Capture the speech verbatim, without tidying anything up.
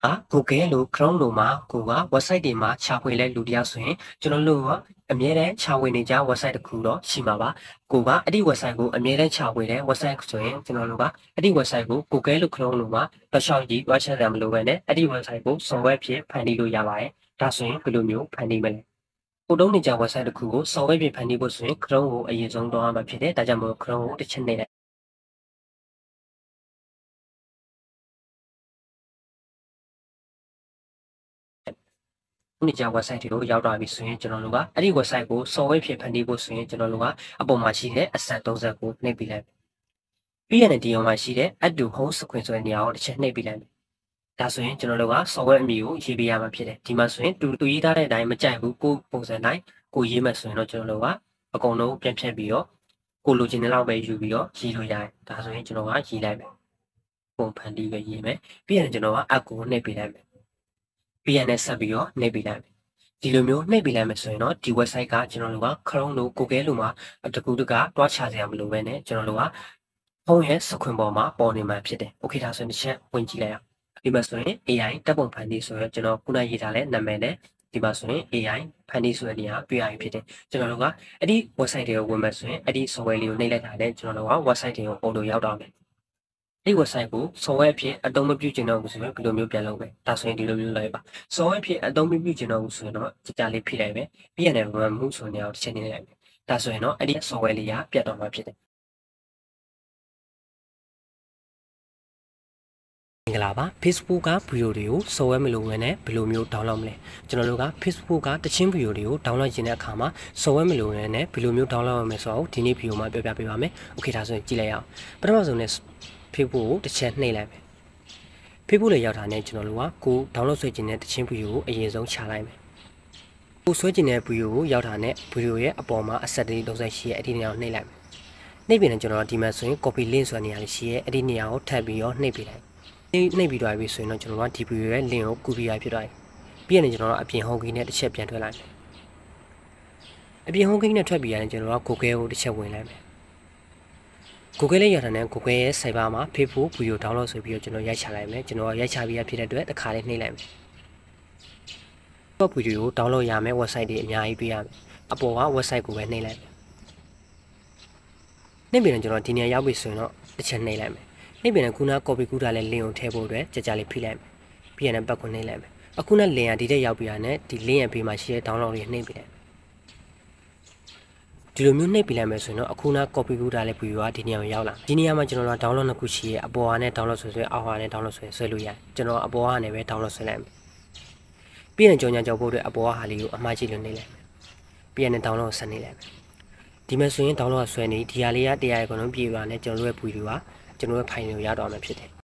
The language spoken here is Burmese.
Google လို့ Chrome လို့မှာကိုက website တွေမှာရှာဖွေလဲလူတယောက်ဆိုရင်ကျွန်တော်တို့ကအမြဲတမ်းရှာဖွေနေကြ website တစ်ခုတော့ရှိမှာပါကိုကအဲ့ဒီ website ကိုအမြဲတမ်းရှာဖွေတဲ့ website ဆိုရင်ကျွန်တော်တို့ကအဲ့ဒီ website ကို Google လို့ Chrome လို့မှာတော့ရှောက်ကြည့်တွားချက်တယ်မလို့ပဲနဲ့အဲ့ဒီ website ကို software ဖြစ်ဖန်တီးလို့ရပါတယ်ဒါဆိုရင်ဘယ်လိုမျိုးဖန်တီးမလဲကိုတုံးနေကြ website တစ်ခုကို software ဖြစ်ဖန်တီးဖို့ဆိုရင် Chrome ကိုအရင်ဆုံးတော့မှာဖြစ်တယ်ဒါကြောင့်မို့ Chrome ကိုတစ်ချက်နေနေကြ website တွေကိုရောက်သွားပြီဆိုရင်ကျွန်တော်တို့ကအဲ့ဒီ website ကို software ဖြစ်ဖန်တီးဖို့ဆိုရင်ကျွန်တော်တို့ကအပေါ်မှာရှိတဲ့အဆက်သုံးဆက်ကိုနှိပ်ပြီးလိုက်ပြီးရတဲ့ဒီအောင်မှာရှိတဲ့ add to home screen ဆိုတဲ့နေရာကိုတစ်ချက်နှိပ်ပြီးလိုက်ဒါဆိုရင်ကျွန်တော်တို့က software အမည်ကိုရေးပေးရမှာဖြစ်တယ်ဒီမှာဆိုရင်တူတူရေးထားတဲ့အတိုင်းမကြိုက်ဘူးကိုပုံစံတိုင်းကိုရေးမှဆိုရင်တော့ကျွန်တော်တို့ကအကုန်လုံးပြန်ဖြတ်ပြီးတော့ကိုလိုချင်တဲ့လောက်ပဲယူပြီးတော့ရေးလို့ရတယ်ဒါဆိုရင်ကျွန်တော်ကရေးလိုက်မယ်ပုံဖန်တီးပဲရေးမယ်ပြီးရင်ကျွန်တော်က app ကိုနှိပ်ပေးလိုက်မယ်ပြီးရင်လည်းဆက်ပြီးတော့နှိပ်ပေးလိုက်မယ်ဒီလိုမျိုးနှိပ်ပေးလိုက်မယ်ဆိုရင်တော့ဒီ website ကကျွန်တော်တို့က Chrome လို့ Google လို့မှာတကူတကတွားချစရာမလိုပဲနဲ့ကျွန်တော်တို့ကဖုန်းရဲ့စခွင်ပေါ်မှာပေါ်နေမှာဖြစ်တယ်။ Okay ဒါဆိုရင်တစ်ချက်ဝင်ကြည့်လိုက်အောင်။ဒီမှာဆိုရင် A I တပ်ပုံဖန်တီးဆိုရင်ကျွန်တော်ခုနရေးထားတဲ့နာမည်နဲ့ဒီမှာဆိုရင် A I ဖန်တီးဆိုတဲ့နေရာတွေ့ရပြီဖြစ်တယ်။ကျွန်တော်တို့ကအဲ့ဒီ website တွေကိုဝင်မယ်ဆိုရင်အဲ့ဒီ software လေးကိုနှိပ်လိုက်တာနဲ့ကျွန်တော်တို့က website တွေကိုပုံလို့ရောက်တော့မယ်။ဒီ website ကို software အဖြစ်အသုံးမပြုချင်တော့ဘူးဆိုရင်ဘယ်လိုမျိုးပြန်လုပ်မလဲ။ဒါဆိုရင်ဒီလိုမျိုးလုပ်ပါ။ software အဖြစ်အသုံးမပြုချင်တော့ဘူးဆိုရင်တော့ကြကြလေးဖိလိုက်မယ်။ပြီးရင်လည်း run မှုဆိုနေအောင်တစ်ချက်နေလိုက်မယ်။ဒါဆိုရင်တော့အဲ့ဒီ software လေးကပြတ်တော့မှာဖြစ်တယ်။မင်္ဂလာပါ Facebook ကဗီဒီယိုတွေကို software မလိုဘဲနဲ့ဘယ်လိုမျိုး download မလဲကျွန်တော်တို့က Facebook ကတချင်းဗီဒီယိုတွေကို download ကျင်တဲ့အခါမှာ software မလိုဘဲနဲ့ဘယ်လိုမျိုး download ရမလဲဆိုတော့ဒီနေ့ဗီဒီယိုမှာပြောပြပေးပါမယ် Okay ဒါဆိုရင်ကြည့်လိုက်အောင်ပထမဆုံးနဲ့ Facebook ကိုတစ်ချက်နှိပ်လိုက်မယ် Facebook လေးရောက်တာနဲ့ကျွန်တော်တို့ကကို download ဆွဲကျင်တဲ့တချင်းဗီဒီယိုကိုအရင်ဆုံးချလိုက်မယ်ကိုဆွဲကျင်တဲ့ဗီဒီယိုကိုရောက်တာနဲ့ဗီဒီယိုရဲ့အပေါ်မှာအဆက်တွေလုံးဆက်ရှိရဲ့အဲ့ဒီနေရာကိုနှိပ်လိုက်မယ်နှိပ်ပြီးရင်ကျွန်တော်ဒီမှာဆိုရင် copy link ဆိုတဲ့နေရာလေးရှိရဲ့အဲ့ဒီနေရာကိုထပ်ပြီးတော့နှိပ်ပေးလိုက်နှိပ်ပြီးတော့ပြီဆိုရင်တော့ကျွန်တော်တို့ကဒီဗီဒီယိုရဲ့ link ကို copy ရဖြစ်သွားပြီပြီးရင်ကျွန်တော်တို့အပြင် home key နဲ့တစ်ချက်ပြန်ထွက်လိုက်မယ်အပြင် home key နဲ့ထွက်ပြီးရင်ကျွန်တော်တို့က Google ကိုတစ်ချက်ဝင်လိုက်မယ် Google လေးရတာနဲ့ Google ရဲ့ server မှာ Facebook ဗီဒီယို download ဆိုပြီးတော့ကျွန်တော်ရိုက်ချလိုက်မယ်ကျွန်တော်ရိုက်ချပြီးရဖြစ်တဲ့အတွက်တစ်ခါလေးနှိပ်လိုက်မယ်တော့ဗီဒီယို download ရမယ် website တွေအများကြီးပေးရမယ်အပေါ်က website ကိုပဲနှိပ်လိုက်မယ်နှိပ်ပြီးရင်ကျွန်တော်ဒီနေရာရောက်ပြီဆိုရင်တော့တစ်ချက်နှိပ်လိုက်မယ်နှိပ်ပြီးရင်ခုန copy ကူးထားတဲ့ link ကိုထည့်ဖို့အတွက်ကြကြလေးဖိလိုက်မယ်ပြီးရင်ပတ်ကိုနှိပ်လိုက်မယ်အခုနဲ့ link ကဒီတက်ရောက်ပြီးရတဲ့ဒီ link ရဲ့ဘေးမှာရှိတဲ့ download လေးနှိပ်ပြီးလိုက်ဒီလိုမျိုးနှိပ်ပြလိုက်မယ်ဆိုရင်တော့အခုန copy ကူးထားတဲ့ view ကဒီနေရာမှာရောက်လာဒီနေရာမှာကျွန်တော်တို့ download နှစ်ခုရှိရဲ့အပေါ်ကနေ download ဆွဲဆွဲအောက်ကနေ download ဆွဲဆွဲလို့ရတယ်ကျွန်တော်အပေါ်ကနေပဲ download ဆွဲလိုက်မယ်ပြီးရင်ကြောင်ညာကြောက်ဖို့အတွက်အပေါ်ကဟာလေးကိုအမှားကြည့်လို့နှိပ်လိုက်မယ်ပြီးရင် download ဆက်နှိပ်လိုက်မယ်ဒီမှာဆိုရင် download ဆွဲနေဒီဟာလေးကတရားရကုန်လုံးပြေသွားတယ်ကျွန်တော်တို့ရဲ့ view ကကျွန်တော်တို့ရဲ့ file ကိုရတော့မှာဖြစ်တယ်